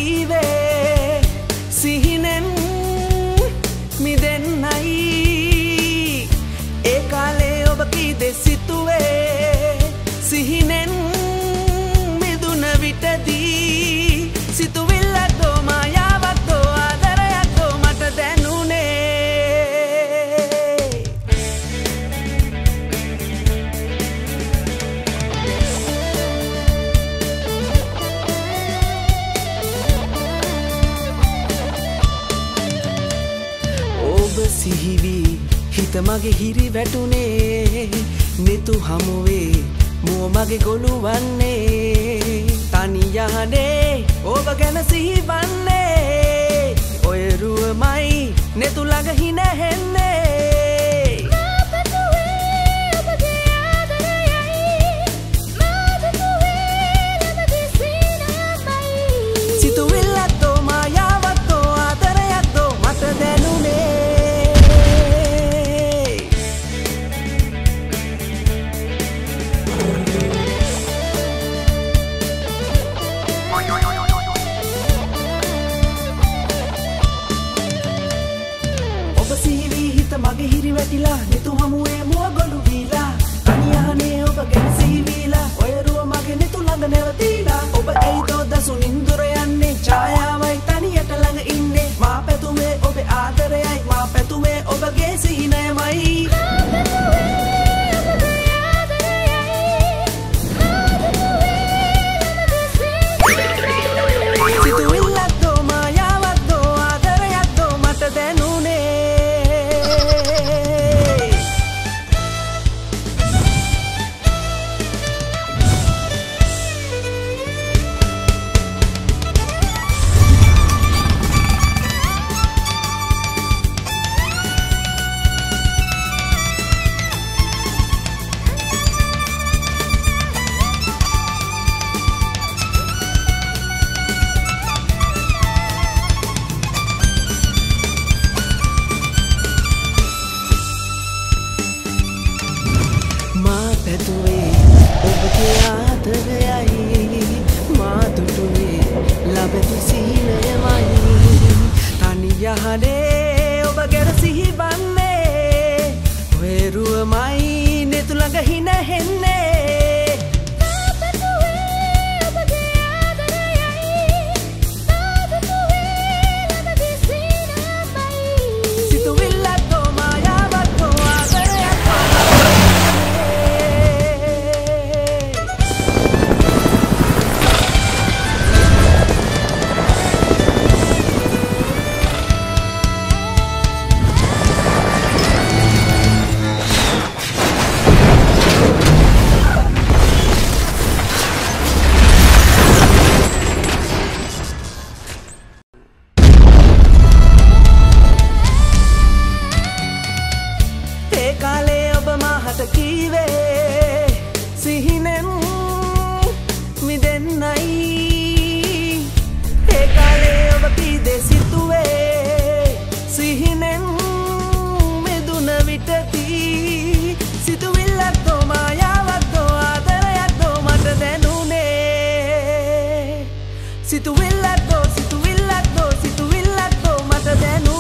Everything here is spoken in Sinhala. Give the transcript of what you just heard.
කීවේ සිහිනෙන් මිදෙන්නයි ඒ කාලේ ඔබ කීදේ සිතුවේ සිහිනෙන් මිදුන විටදී සිතුවිල්ලක්දෝ මායාවක්දෝ ආදරයක්දෝ මට දැනුනේ ඔබ සිහිවී හිත මගේ හිරි වැටුනේ නිතු හමුවේ මුව මගේ ගොළු වන්නේ තනි යහනේ ඔබ ගැන සිහිවන්නේ ඔය රුවමයි නෙතු ළඟ හිනහෙන්නේ සිතුවිල්ලක්දෝ මායාවක්දෝ ආදරයක්දෝ මට දැනුනේ සිහිවී හිත මගේ හිරි වැටිලා නිතු හමුවේ මුව ගොළු වීලා තනියහනේ ඔබ ගැන සිහිවීලා ඔය රුව මගේ නිතු ළඟ නැවතීලා ඔබ ඇයිදෝ දසුනින් දුර යන්නේ ඡායාවයි තනියට ළඟ ඉන්නේ මා පැතුමේ ඔබේ ආදරයයි මා පැතුමේ ඔබගේ සිහිනයමයි සිතුවිල්ලක්දෝ මායාවක්දෝ ආදරයක්දෝ මට දැනුනේ පැතුවේ ඔබගේ ආදරයයි මා දුටුවේ ලබදු සිහිනයමයි තනි යහනේ ඔබ ගැන සිහිවන්නේ ඔය රුවමයි නෙතු ළඟ හිනහෙන්නේ කීවේ සිහිනෙන් මිදෙන්නයි ඒ කාලේ ඔබ කීදේ සිතුවේ සිහිනෙන් මිදුන විටදී සිතුවිල්ලක්දෝ මායාවක්දෝ ආදරයක්දෝ මට දැනුනේ සිතුවිල්ලක්දෝ සිතුවිල්ලක්දෝ සිතුවිල්ලක්දෝ මට දැනුනේ